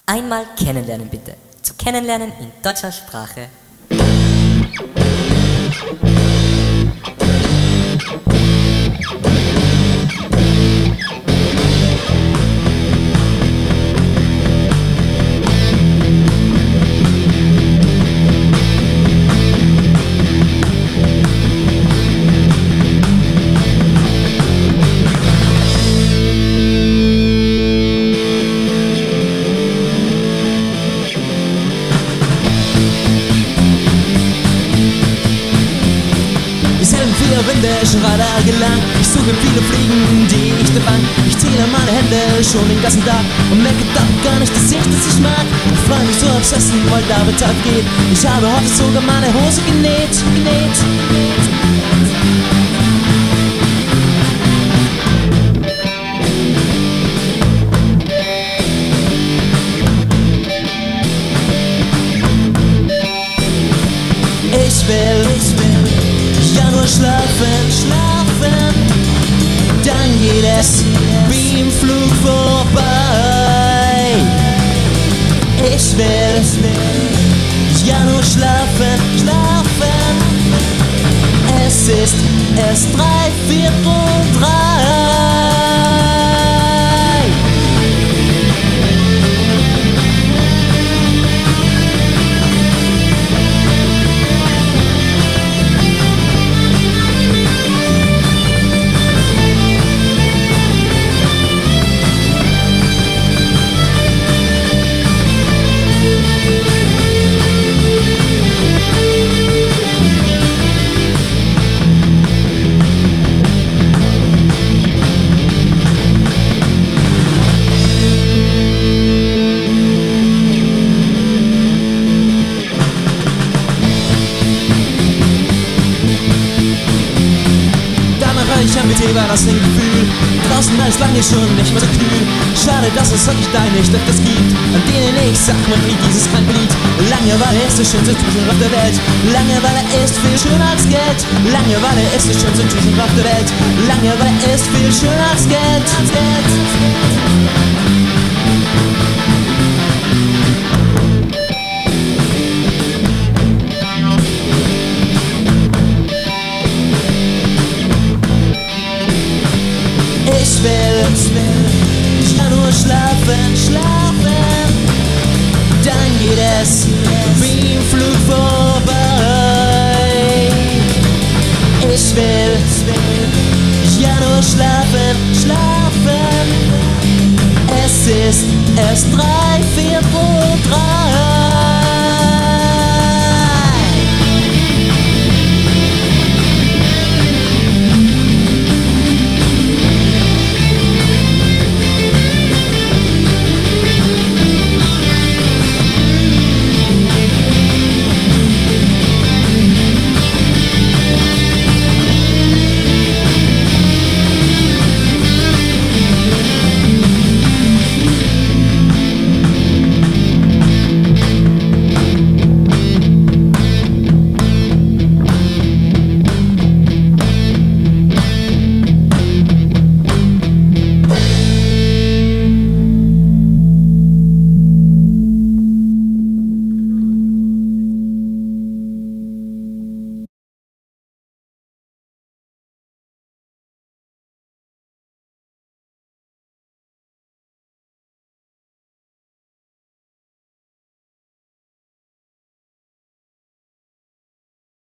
Einmal kennenlernen bitte. Zu kennenlernen in deutscher Sprache. Winde schon Radar gelangt. Ich suche viele Fliegen, die ich da fang. Ich zähle meine Hände schon den ganzen Tag und merke doch gar nicht, dass ich mag. Ich freu mich so aufs Essen, weil der Tag geht. Ich habe heute sogar meine Hose genäht. Ich will ja nur schlafen, dann geht es wie im Flug vorbei. Ich will ja nur schlafen. Es ist erst 3:15. Ich hab mit dir war das Gefühl. Draußen war es lange schon nicht mehr so kühl. Schade, dass es wirklich da nicht öfters gibt, an denen ich sag man wie dieses kranke Lied. Langeweile ist das schönste Zustand auf der Welt. Langeweile ist viel schöner als Geld. Langeweile ist das schönste Zustand auf der Welt. Langeweile ist viel schöner als Geld. Ich will ja nur schlafen, dann geht es wie im Flug vorbei. Ich will ja nur schlafen. Es ist erst 3:15.